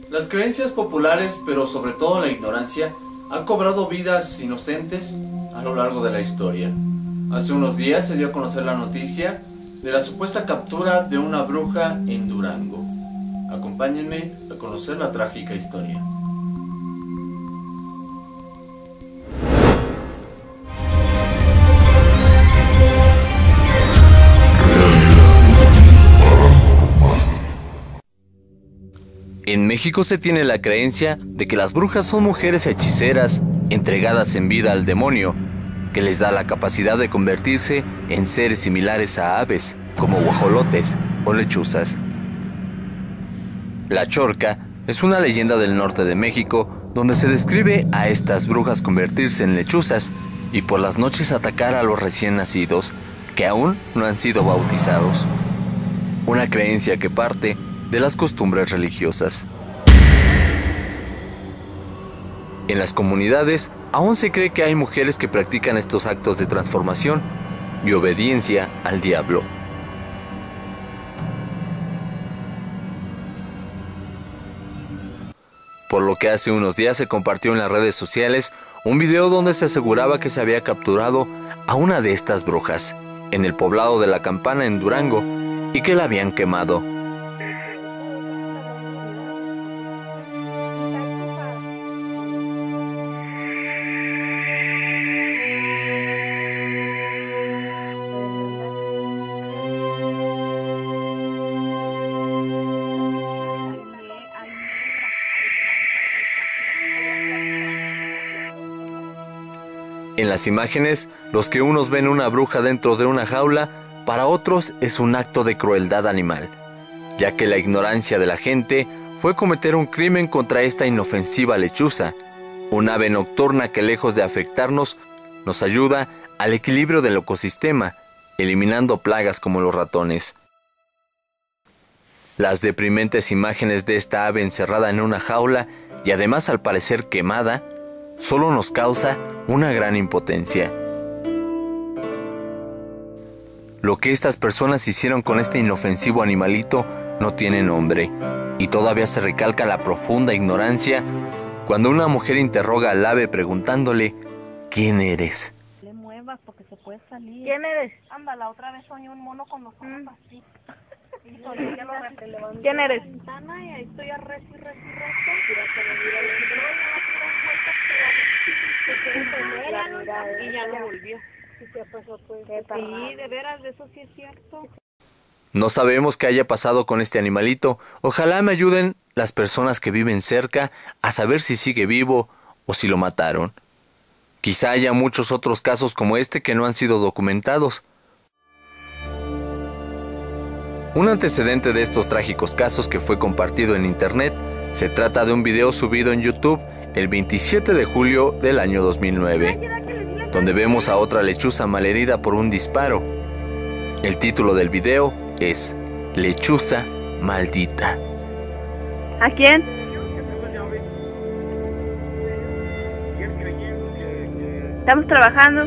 Las creencias populares, pero sobre todo la ignorancia, han cobrado vidas inocentes a lo largo de la historia. Hace unos días se dio a conocer la noticia de la supuesta captura de una bruja en Durango. Acompáñenme a conocer la trágica historia. En México se tiene la creencia de que las brujas son mujeres hechiceras entregadas en vida al demonio, que les da la capacidad de convertirse en seres similares a aves, como guajolotes o lechuzas. La Chorca es una leyenda del norte de México donde se describe a estas brujas convertirse en lechuzas y por las noches atacar a los recién nacidos que aún no han sido bautizados. Una creencia que parte de las costumbres religiosas. En las comunidades aún se cree que hay mujeres que practican estos actos de transformación y obediencia al diablo. Por lo que hace unos días se compartió en las redes sociales un video donde se aseguraba que se había capturado a una de estas brujas en el poblado de La Campana en Durango y que la habían quemado. En las imágenes, los que unos ven una bruja dentro de una jaula, para otros es un acto de crueldad animal, ya que la ignorancia de la gente fue cometer un crimen contra esta inofensiva lechuza, un ave nocturna que lejos de afectarnos, nos ayuda al equilibrio del ecosistema, eliminando plagas como los ratones. Las deprimentes imágenes de esta ave encerrada en una jaula y además al parecer quemada, solo nos causa una gran impotencia. Lo que estas personas hicieron con este inofensivo animalito no tiene nombre, y todavía se recalca la profunda ignorancia cuando una mujer interroga al ave preguntándole ¿quién eres? Le muevas porque se puede salir. ¿Quién eres? Anda, la otra vez soñé un mono con los ojos así. Y soñé que lo levanté. ¿Quién eres? La ventana y ahí estoy a rezo y rezo y rezo. Y ya no volvió. Sí, de veras, de eso sí es cierto. No sabemos qué haya pasado con este animalito. Ojalá me ayuden las personas que viven cerca a saber si sigue vivo o si lo mataron. Quizá haya muchos otros casos como este que no han sido documentados. Un antecedente de estos trágicos casos que fue compartido en internet se trata de un video subido en YouTube el 27 de julio del año 2009, donde vemos a otra lechuza malherida por un disparo. El título del video es Lechuza Maldita. ¿A quién? Estamos trabajando.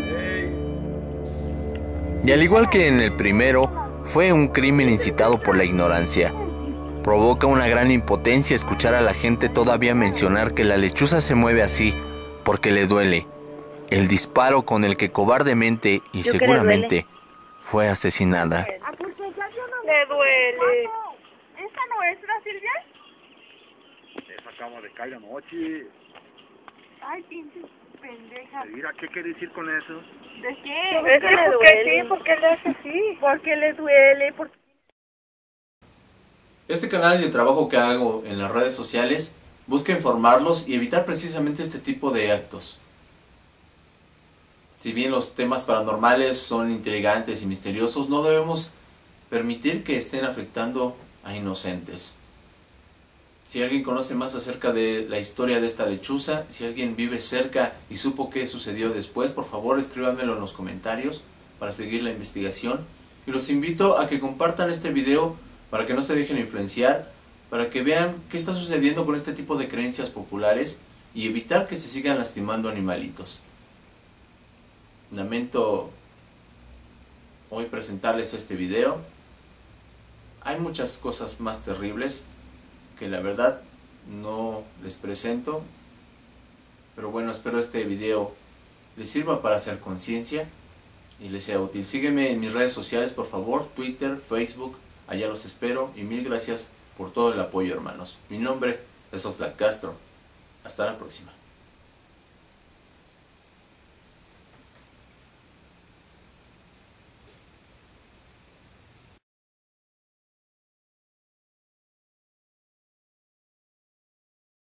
Y al igual que en el primero, fue un crimen incitado por la ignorancia. Provoca una gran impotencia escuchar a la gente todavía mencionar que la lechuza se mueve así porque le duele. El disparo con el que cobardemente y seguramente fue asesinada. Le duele. ¿Esta no es la Silvia? Esa acaba de caer anoche. Ay, pinche pendeja. Mira, ¿qué quiere decir con eso? ¿De qué? Es que le duele. ¿Por qué le hace así? Porque le duele. Este canal y el trabajo que hago en las redes sociales busca informarlos y evitar precisamente este tipo de actos. Si bien los temas paranormales son intrigantes y misteriosos, no debemos permitir que estén afectando a inocentes. Si alguien conoce más acerca de la historia de esta lechuza, si alguien vive cerca y supo qué sucedió después, por favor escríbanmelo en los comentarios para seguir la investigación. Y los invito a que compartan este video para que no se dejen influenciar, para que vean qué está sucediendo con este tipo de creencias populares y evitar que se sigan lastimando animalitos. Lamento hoy presentarles este video. Hay muchas cosas más terribles que la verdad no les presento. Pero bueno, espero este video les sirva para hacer conciencia y les sea útil. Sígueme en mis redes sociales, por favor, Twitter, Facebook, allá los espero. Y mil gracias por todo el apoyo, hermanos. Mi nombre es Oxlack Castro. Hasta la próxima.